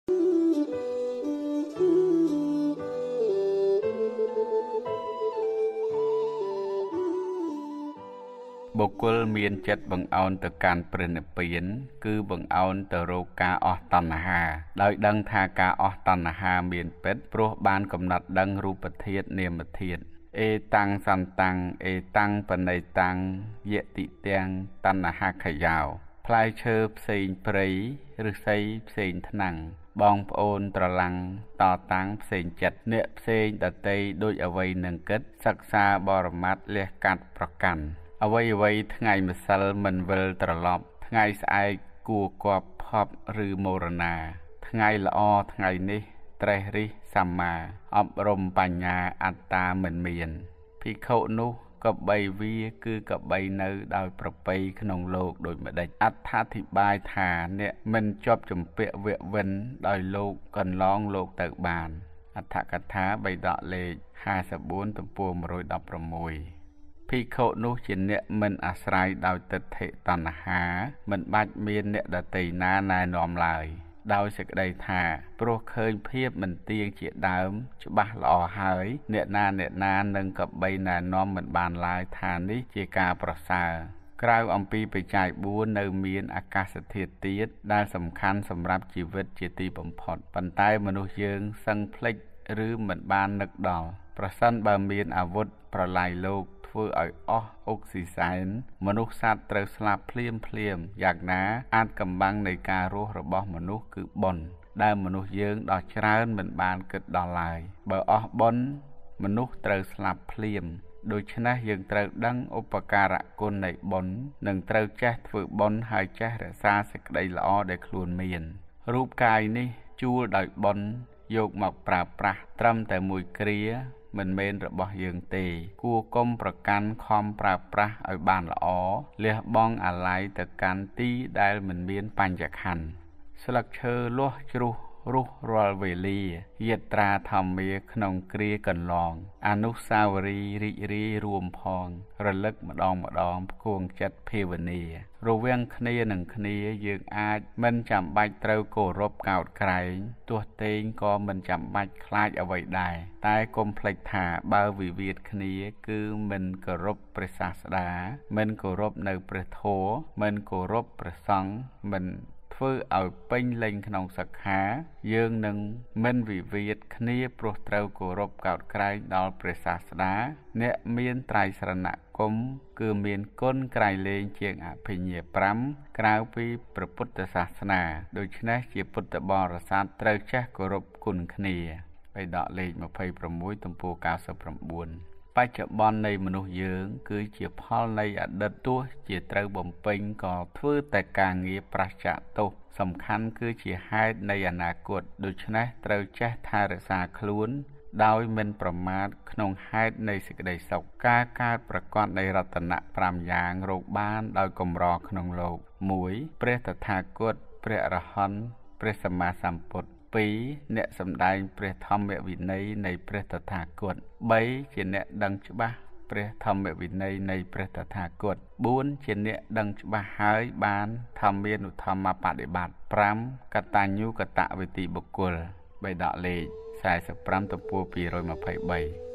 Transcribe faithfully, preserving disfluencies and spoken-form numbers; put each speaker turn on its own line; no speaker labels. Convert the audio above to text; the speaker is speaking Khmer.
បុគ្គលមានចិត្តបង្អោនទៅកាន់ព្រះនិព្វានគឺបង្អោនទៅរកការអស់តណ្ហាដោយដឹងថាការអស់តណ្ហាមានពិតព្រោះបានកំណត់ដឹងរូបធាតុនាមធាតុអេតាំងសន្តាំងអេតាំងបណៃតាំងយតិទាំងតណ្ហាខយោផ្លែឈើផ្សេងព្រៃឫស្សីផ្សេងថ្នាំងបងប្អូនត្រឡាំងតតាំងផ្សេងចិត្តអ្នកផ្សេងដតីដូចអ្វីនឹងគិតសិក្សាបរមត្ថលះកាត់ប្រកាន់អ្វីអ្វីថ្ងៃម្សិលមិនវិលត្រឡប់ថ្ងៃស្អែកគួរគប់ផប់ឬមរណាថ្ងៃល្អថ្ងៃនេះត្រេះរិះសម្មាអប់រំបញ្ញាអត្តាមិនមានភិក្ខុនោះក៏បីវាគឺក៏បីនៅដោយប្រពៃក្នុងលោកដូចម្ដេចអត្ថាធិប្បាយថាអ្នកមិនជាប់ជំពាក់វគ្គវិនដោយលោកកន្លងលោកទៅបានអត្ថកថាបៃដកលេខห้าสิบสี่ទំព័រmột trăm mười sáuភិក្ខុនោះជាអ្នកមិនអាស្រ័យដោយទិដ្ឋិតណ្ហាមិនបាច់មានអ្នកដតីណាណែនាំឡើយដោយសេចក្តីថាព្រោះឃើញភាពមិនទៀងជាដើមច្បាស់ល្អហើយអ្នកណាអ្នកណានឹងក៏បីណែនាំមិនបានឡើយថានេះជាការប្រសើរក្រៅអំពីបច្ច័យbốnនៅមានអាកាសធាតុទៀតដែលសំខាន់សម្រាប់ជីវិតជាទីបំផុតប៉ុន្តែមនុស្សយើងសឹងភ្លេចឬមិនបាននឹកដល់ប្រសិនបើមានអាវុធប្រឡាយលោកធ្វើឲ្យអស់អុកស៊ីសែនមនុស្សសត្វត្រូវស្លាប់ភ្លាមភ្លាមយ៉ាងណាអាចកំបាំងនៃការរស់របស់មនុស្សគឺបុណ្យដែលមនុស្សយើងដ៏ច្រើនមិនបានគិតដល់ឡើយបើអស់បុណ្យមនុស្សត្រូវស្លាប់ភ្លាមដូច្នេះយើងត្រូវដឹងឧបការៈគុណនៃបុណ្យនិងត្រូវចេះធ្វើបុណ្យហើយចេះរក្សាសេចក្តីល្អដែលខ្លួនមានរូបកាយនេះជួលដោយបុណ្យយកមកប្រើប្រាស់ត្រឹមតែមួយគ្រាមិនមែនរបស់យើងទេគួរកុំប្រកាន់ខំប្រើប្រាស់ឲ្យបានល្អលះបង់អាល័យទៅកាន់ទីដែលមិនមានបញ្ញខណ្ឌស្លឹកឈើលាស់ជ្រុះរុះរាល់វេលាយត្រាធម្មាក្នុងគ្រាកន្លងអនុស្សាវរីយ៍រីករាយរួមផងរលឹកម្ដងម្ដងផ្គួងចិត្តភាវនារវាងគ្នានឹងគ្នាយើងអាចមិនចាំបាច់ត្រូវគោរពកោតក្រែងទោះតេងក៏មិនចាំបាច់ខ្លាចអ្វីដែរតែកុំភ្លេចថាបើវិវាទគ្នាគឺមិនគោរពព្រះសាស្តាមិនគោរពនៅព្រះធម៌មិនគោរពព្រះសង្ឃមិនធ្វើឲ្យពេញលេញក្នុងសិក្ខាយើងនឹងមិនវិវាទគ្នាព្រោះត្រូវគោរពកោតក្រែងដល់ព្រះសាស្តាអ្នកមានត្រៃសរណគមគឺមានគុណក្រៃលែងជាងអភិញ្ញេប្រាំក្រៅពីព្រះពុទ្ធសាសនាដូច្នេះជាពុទ្ធបរិស័ទត្រូវចេះគោរពគុណគ្នាបៃដកលេខยี่สิบหกទំព័រเก้าสิบเก้าបច្ចុប្បន្ននៃមនុស្សយើងគឺជាផលនៃអតីតទោះជាត្រូវបំពេញក៏ធ្វើតែការងារប្រឆាចទោសសំខាន់គឺជាហេតុនៃអនាគតដូច្នេះត្រូវចេះថែរក្សាខ្លួនដោយមិនប្រមាទក្នុងហេតុនៃសេចក្តីសុខការកើតប្រកបនៃរតនៈប្រាំយ៉ាងរកបានដោយកម្រក្នុងលោកមួយព្រះតថាគតព្រះអរហន្តព្រះសម្មាសម្ពុទ្ធពីរអ្នកសម្ដែងព្រះធម្មវិន័យនៃព្រះតថាគតបីជាអ្នកដឹងច្បាស់ព្រះធម្មវិន័យនៃព្រះតថាគតបួនជាអ្នកដឹងច្បាស់ហើយបានធម្មានុធម្មបដិបត្តិប្រាំកតញ្ញូកតវេទីបុគ្គលបៃដកលេខสี่สิบห้าទំព័រtwo hundtwenty-three